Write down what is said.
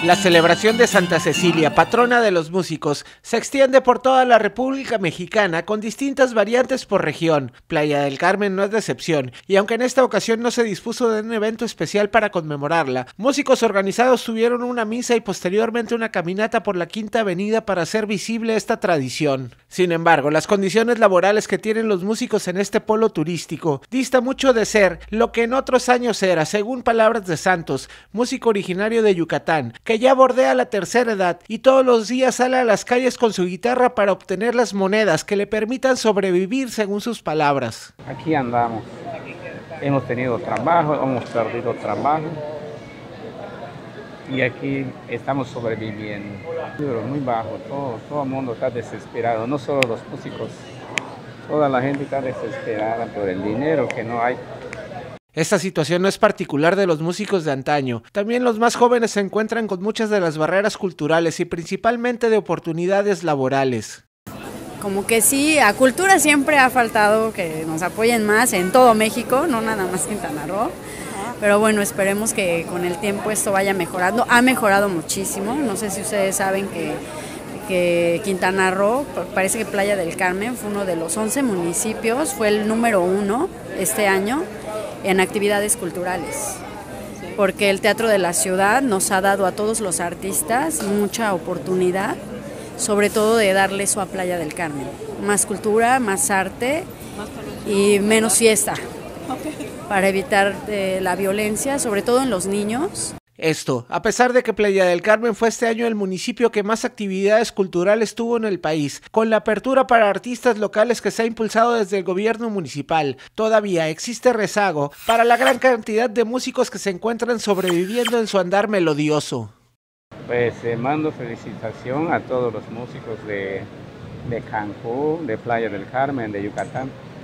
La celebración de Santa Cecilia, patrona de los músicos, se extiende por toda la República Mexicana con distintas variantes por región. Playa del Carmen no es de excepción, y aunque en esta ocasión no se dispuso de un evento especial para conmemorarla, músicos organizados tuvieron una misa y posteriormente una caminata por la Quinta Avenida para hacer visible esta tradición. Sin embargo, las condiciones laborales que tienen los músicos en este polo turístico dista mucho de ser lo que en otros años era, según palabras de Santos, músico originario de Yucatán, que ya bordea la tercera edad y todos los días sale a las calles con su guitarra para obtener las monedas que le permitan sobrevivir, según sus palabras. Aquí andamos, hemos tenido trabajo, hemos perdido trabajo y aquí estamos sobreviviendo. Pero muy bajo, todo el mundo está desesperado, no solo los músicos, toda la gente está desesperada por el dinero que no hay. Esta situación no es particular de los músicos de antaño, también los más jóvenes se encuentran con muchas de las barreras culturales y principalmente de oportunidades laborales. Como que sí, a cultura siempre ha faltado que nos apoyen más en todo México, no nada más en Quintana Roo, pero bueno, esperemos que con el tiempo esto vaya mejorando, ha mejorado muchísimo, no sé si ustedes saben que Quintana Roo, parece que Playa del Carmen fue uno de los 11 municipios, fue el número 1 este año, en actividades culturales, porque el Teatro de la Ciudad nos ha dado a todos los artistas mucha oportunidad, sobre todo de darle eso a Playa del Carmen, más cultura, más arte y menos fiesta, para evitar la violencia, sobre todo en los niños. Esto, a pesar de que Playa del Carmen fue este año el municipio que más actividades culturales tuvo en el país, con la apertura para artistas locales que se ha impulsado desde el gobierno municipal, todavía existe rezago para la gran cantidad de músicos que se encuentran sobreviviendo en su andar melodioso. Pues mando felicitación a todos los músicos de Cancún, de Playa del Carmen, de Yucatán.